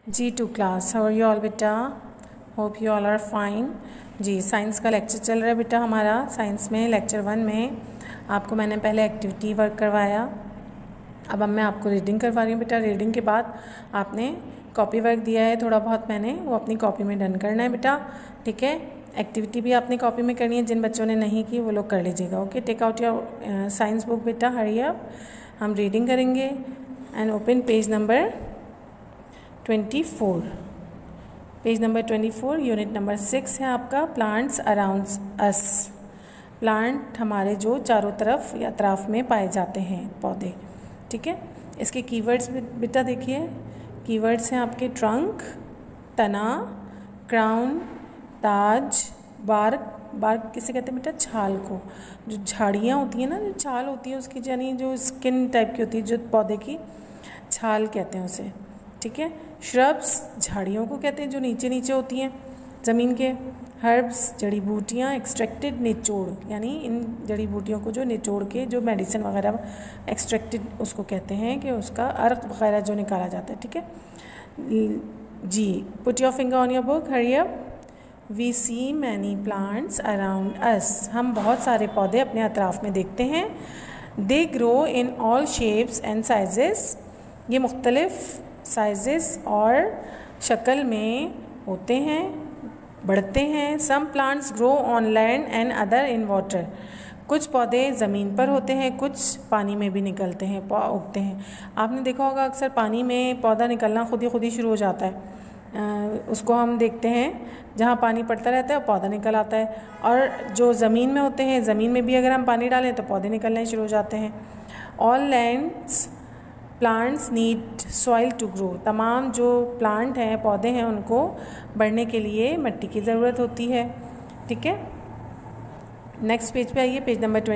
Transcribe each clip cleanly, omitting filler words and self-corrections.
G2 class, how are you all बेटा? Hope you all are fine. जी, science का lecture चल रहा है बेटा हमारा। साइंस में लेक्चर 1 में आपको मैंने पहले एक्टिविटी वर्क करवाया, अब मैं आपको रीडिंग करवा रही हूँ बेटा। रीडिंग के बाद आपने कॉपी वर्क दिया है थोड़ा बहुत, मैंने वो अपनी कॉपी में डन करना है बेटा, ठीक है। एक्टिविटी भी आपने कॉपी में करनी है, जिन बच्चों ने नहीं की वो लोग कर लीजिएगा। Okay, take out your science book बेटा, हरी अप। हम रीडिंग करेंगे and open page number 24। Page number 24, unit number 6 है आपका, प्लांट्स अराउंड अस। प्लांट हमारे जो चारों तरफ या अतराफ में पाए जाते हैं पौधे, ठीक है। इसके कीवर्ड्स बेटा देखिए, कीवर्ड्स हैं आपके ट्रंक, तना, क्राउन, ताज, बार्क। बार्क किसे कहते हैं बेटा? छाल को। जो झाड़ियाँ होती हैं ना, जो छाल होती है उसकी, यानी जो स्किन टाइप की होती है, जो पौधे की छाल कहते हैं उसे, ठीक है। श्रब्स झाड़ियों को कहते हैं जो नीचे नीचे होती हैं ज़मीन के। हर्ब्स जड़ी बूटियाँ, एक्सट्रैक्टेड निचोड़, यानी इन जड़ी बूटियों को जो निचोड़ के जो मेडिसिन वगैरह एक्सट्रैक्टेड उसको कहते हैं, कि उसका अर्क वगैरह जो निकाला जाता है, ठीक है जी। Put your finger on your book, hurry up. We see many plants around us. हम बहुत सारे पौधे अपने अतराफ में देखते हैं। They grow in all shapes and sizes. ये मुख्तलिफ साइजेस और शक्ल में होते हैं, बढ़ते हैं। Some plants grow on land and other in water. कुछ पौधे ज़मीन पर होते हैं, कुछ पानी में भी निकलते हैं, उगते हैं। आपने देखा होगा अक्सर पानी में पौधा निकलना खुद ही शुरू हो जाता है। उसको हम देखते हैं, जहाँ पानी पड़ता रहता है पौधा निकल आता है। और जो ज़मीन में होते हैं, ज़मीन में भी अगर हम पानी डालें तो पौधे निकलने शुरू हो जाते हैं। All lands plants need soil to grow. तमाम जो प्लांट हैं, पौधे हैं, उनको बढ़ने के लिए मिट्टी की ज़रूरत होती है, ठीक है। नेक्स्ट पेज पे आइए, पेज नंबर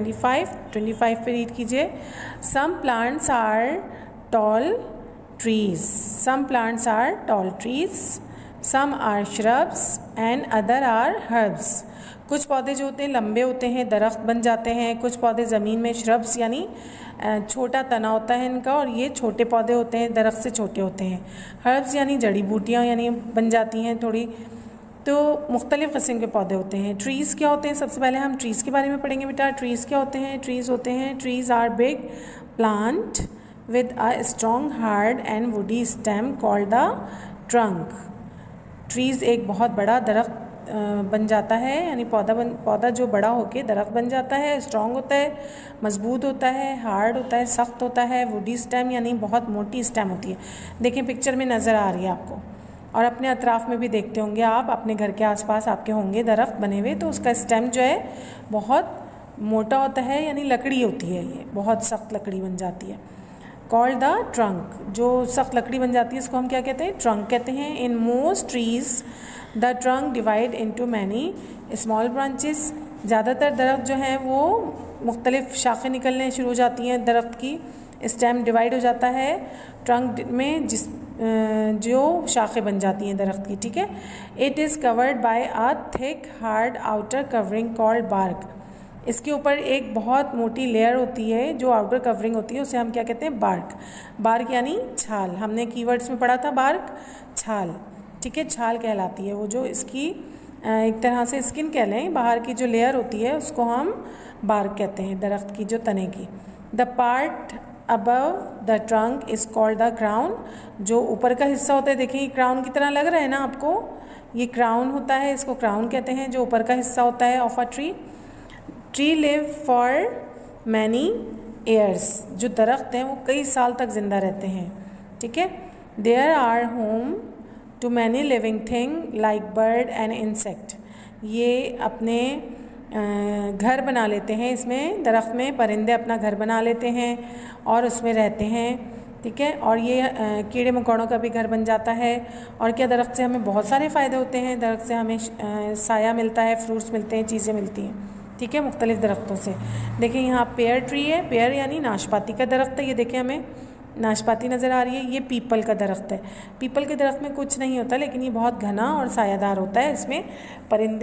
25 पे रीड कीजिए। Some plants are tall trees. Some plants are tall trees, some are shrubs and other are herbs. कुछ पौधे जो होते हैं लंबे होते हैं, दरख्त बन जाते हैं। कुछ पौधे ज़मीन में श्रब्स यानी छोटा तना होता है इनका, और ये छोटे पौधे होते हैं, दरख्त से छोटे होते हैं। हर्ब्स यानी जड़ी बूटियाँ यानी बन जाती हैं थोड़ी। तो मुख्तलिफ़ किस्म के पौधे होते हैं। ट्रीज़ क्या होते हैं? सबसे पहले हम ट्रीज़ के बारे में पढ़ेंगे बेटा। ट्रीज़ क्या होते हैं? ट्रीज़ होते हैं, trees are big plant with a strong hard and woody stem called the trunk. Trees एक बहुत बड़ा दरख्त बन जाता है, यानी पौधा जो बड़ा होके दरख्त बन जाता है। स्ट्रॉन्ग होता है, मजबूत होता है, हार्ड होता है, सख्त होता है। वुडी स्टेम यानी बहुत मोटी स्टेम होती है। देखिए पिक्चर में नज़र आ रही है आपको, और अपने अतराफ़ में भी देखते होंगे आप, अपने घर के आसपास आपके होंगे दरख्त बने हुए, तो उसका स्टेम जो है बहुत मोटा होता है, यानी लकड़ी होती है, ये बहुत सख्त लकड़ी बन जाती है। कॉल्ड द ट्रंक, जो सख्त लकड़ी बन जाती है इसको हम क्या कहते हैं? ट्रंक कहते हैं। In most trees the trunk divide into many small branches. ज़्यादातर दरख्त जो हैं वो मुख्तलिफ शाखें निकलने शुरू हो जाती हैं दरख्त की। स्टेम डिवाइड हो जाता है ट्रंक में, जो शाखें बन जाती हैं दरख्त की, ठीक है। It is covered by a thick hard outer covering called bark. इसके ऊपर एक बहुत मोटी लेयर होती है जो आउटर कवरिंग होती है, उसे हम क्या कहते हैं? बार्क। बार्क यानी छाल। हमने कीवर्ड्स में पढ़ा था बार्क, छाल, ठीक है। छाल कहलाती है वो, जो इसकी एक तरह से स्किन कह लें, बाहर की जो लेयर होती है उसको हम बार्क कहते हैं, दरख्त की जो तने की। The part above the trunk is called the crown. जो ऊपर का हिस्सा होता है, देखिए क्राउन की तरह लग रहा है ना आपको, ये क्राउन होता है, इसको क्राउन कहते हैं, जो ऊपर का हिस्सा होता है of a tree. Tree live for many years. जो दरख्त हैं वो कई साल तक जिंदा रहते हैं, ठीक है। There are home to many living thing like bird and insect. ये अपने घर बना लेते हैं, इसमें दरख्त में परिंदे अपना घर बना लेते हैं और उसमें रहते हैं, ठीक है। और ये कीड़े मकोड़ों का भी घर बन जाता है। और क्या, दरख्त से हमें बहुत सारे फ़ायदे होते हैं। दरख्त से हमें साया मिलता है, फ्रूट्स मिलते हैं, चीज़ें मिलती हैं, ठीक है, मुख्तलिफ दरख्तों से। देखिए यहाँ पेयर ट्री है, पेयर यानी नाशपाती का दरख्त है। ये देखिए हमें नाशपाती नज़र आ रही है। ये पीपल का दरख्त है। पीपल के दरख्त में कुछ नहीं होता, लेकिन ये बहुत घना और सायादार होता है, इसमें परिंदे